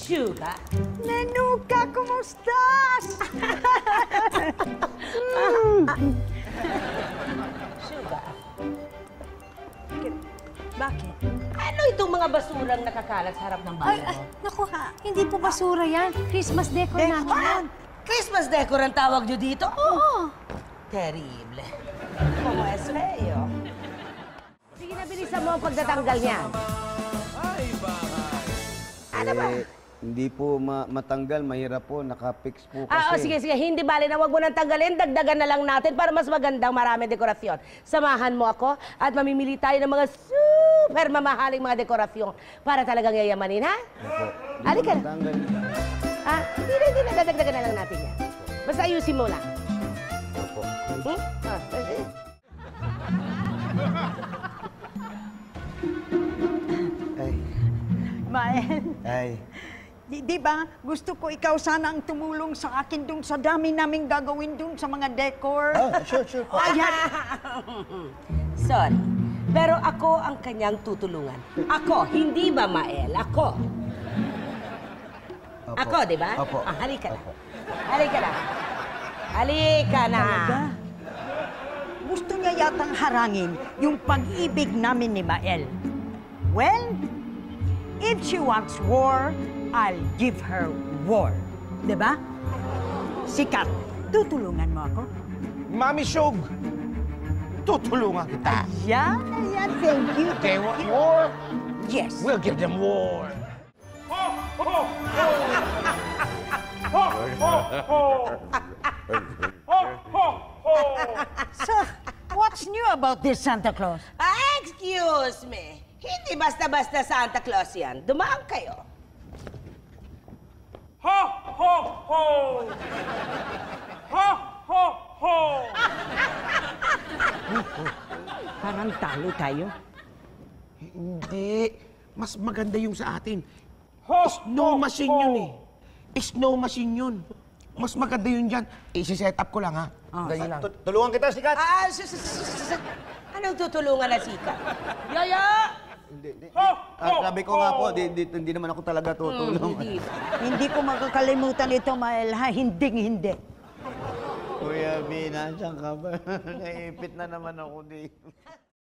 Sugar. Nenuka, kumustas? Sugar. Bakit? Ano itong mga basurang nakakalat sa harap ng bahay mo? Naku, hindi po basura yan. Christmas decor namin yan. Christmas decor ang tawag nyo dito? Oo. Terrible. Como es feo. Sige na, bilisan mo ang pagtatanggal niyan. Ano ba? Hindi po matanggal, mahirap po, nakapix po kasi. Sige, hindi bali na wag mo nang tanggalin, dagdagan na lang natin para mas magandang marami dekorasyon. Samahan mo ako at mamimili tayo ng mga super mamahaling mga dekorasyon para talagang yayamanin, ha? Opo. Halika na. Matanggal. Hindi na, dadagdagan na lang natin yan. Basta ayusin mo lang. Opo. Ay. Mael, Ay. di ba gusto ko ikaw sana ang tumulong sa akin dun sa dami naming gagawin dun sa mga decor? Sure po. Sorry, pero ako ang kanyang tutulungan. Ako, hindi ba, Mael? Ako. Opo. Ako, di ba? Opo. Halika na. Opo. Halika na. Halika na. Talaga? Gusto niya yatang harangin yung pag-ibig namin ni Mael. Well, if she wants war, I'll give her war. Diba? Sikat, tutulungan mo ako? Mami Shog, tutulungan kita. Ayan, thank you. They want war? Yes. We'll give them war. So, what's new about this Santa Claus? Excuse me. Hindi basta-basta Santa Claus yan. Dumaan kayo. Ho, ho, ho! Ho, ho, ho! Parang talo tayo. Hindi. Mas maganda yung sa atin. Ho, Snow ho, machine ho. yun eh. Snow machine yun. Mas maganda yun dyan. Isi-set up ko lang ha. Ganyan lang. Tulungan kita, sikat! Anong tutulungan na sika? Yaya! Hindi. Ho, Sabi ko nga po, hindi naman ako talaga tutulong. Hindi. Hindi ko makakalimutan ito, Mael, ha? Hinding-hindi. Kuya B, nandiyan ka ba? Naipit na naman ako dito.